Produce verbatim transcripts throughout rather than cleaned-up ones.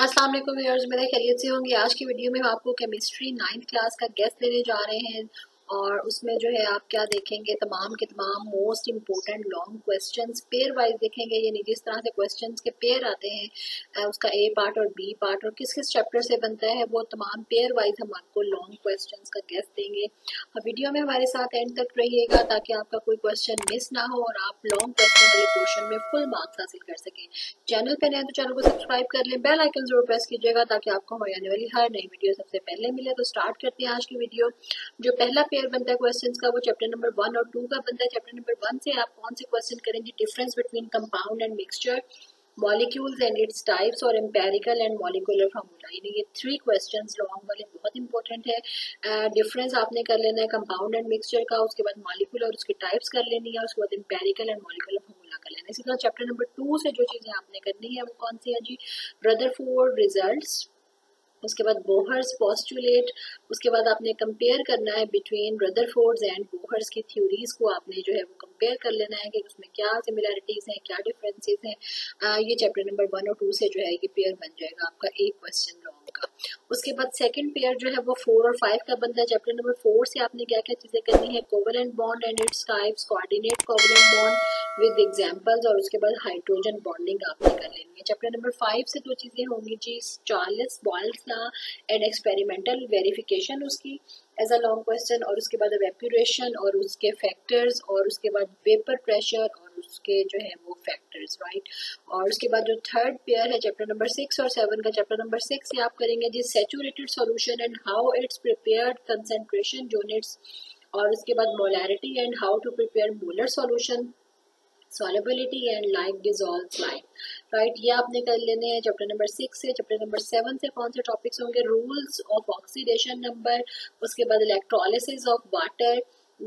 अस्सलाम वालेकुम व्यूअर्स, मेरे खैरियत से होंगे। आज की वीडियो में हम आपको केमिस्ट्री नाइन्थ क्लास का गेस्ट देने जा रहे हैं और उसमें जो है आप क्या देखेंगे, तमाम के तमाम most important long questions pair wise देखेंगे। यानी जिस तरह से क्वेश्चंस के पेयर आते हैं, उसका ए पार्ट और बी पार्ट और किस किस चैप्टर से बनता है, वो तमाम पेयर वाइज हम आपको लॉन्ग क्वेश्चंस का गेस्ट देंगे। और वीडियो में हमारे साथ एंड तक रहिएगा ताकि आपका कोई क्वेश्चन मिस ना हो और आप लॉन्ग क्वेश्चन वाले पोर्शन में फुल मार्क्स हासिल कर सकें। चैनल पर नए तो चैनल को सब्सक्राइब कर लें, बेल आइकन जरूर प्रेस कीजिएगा ताकि आपको हमारी आने वाली हर नई वीडियो सबसे पहले मिले। तो स्टार्ट करते हैं आज की वीडियो। जो पहला पेयर बनता है क्वेश्चंस का वो चैप्टर नंबर वन और टू का बनता है। चैप्टर नंबर वन से आप कौन से क्वेश्चन करेंगे? Difference between compound and mixture, molecules and its types और एम्पेरिकल एंड मॉलिक्यूलर फार्मूला। यानी ये थ्री क्वेश्चंस लॉन्ग वाले बहुत इंपॉर्टेंट है। डिफरेंस आपने कर लेना है कंपाउंड एंड मिक्सचर का, उसके बाद मॉलिक्यूल और उसकी टाइप्स कर लेनी है, उसके बाद एम्पेरिकल एंड मॉलिक्यूलर फार्मूला कर लेना है। इसी तरह चैप्टर नंबर टू से जो चीजें आपने करनी है वो कौन सी है जी? रदरफोर्ड रिजल्ट्स, उसके बाद बोहर्स पोस्टुलेट, उसके बाद आपने कंपेयर करना है बिटवीन रदरफोर्ड्स एंड बोहर्स की थ्योरीज को आपने जो है वो कंपेयर कर लेना है कि उसमें क्या सिमिलैरिटीज हैं, क्या डिफरेंसेस हैं। ये चैप्टर नंबर वन और टू से जो है ये पेयर बन जाएगा आपका एक क्वेश्चन लॉन्ग का। उसके बाद सेकंड पेयर जो है वो फोर और फाइव का बनता है। चैप्टर नंबर फोर से आपने क्या क्या चीजें करनी है? Covalent bond and its types, coordinate covalent bond with examples और उसके बाद हाइड्रोजन बॉन्डिंग आपने कर लेनी है। चैप्टर नंबर फाइव से दो चीजें होंगी जी, Charles Boyle's law and experimental verification उसकी एज अ लॉन्ग क्वेश्चन, और उसके बाद एवेपोरेशन और उसके फैक्टर्स, और उसके बाद वेपर प्रेशर और उसके जो है वो फैक्टर्स, राइट। और उसके बाद जो थर्ड पेयर है चैप्टर नंबर सिक्स और सेवन का, चैप्टर नंबर सिक्स से आप करेंगे जी saturated solution and how it's prepared, concentration units, और उसके बाद molarity and how to prepare molar solution, solubility and like dissolves lime, right. ये आपने कर लेने हैं चैप्टर नंबर सिक्स से। चैप्टर नंबर सेवन से कौन से टॉपिक्स होंगे? रूल्स ऑफ ऑक्सीडेशन नंबर, उसके बाद electrolysis of water.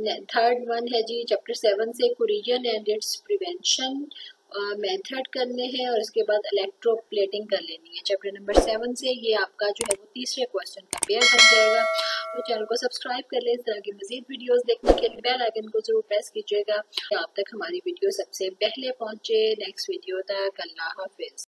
Third one है जी चैप्टर सेवन से corrosion and its prevention method करने हैं, और उसके बाद इलेक्ट्रोप्लेटिंग कर लेनी है चैप्टर नंबर सेवन से। ये आपका जो है वो तीसरे क्वेश्चन का पेयर बन जाएगा। तो चैनल को सब्सक्राइब कर लें। इस तरह की मजीद वीडियोस देखने के लिए बेल आइकन को जरूर प्रेस कीजिएगा। आप तक हमारी वीडियो सबसे पहले पहुंचे। नेक्स्ट वीडियो तक अल्लाह हाफिज।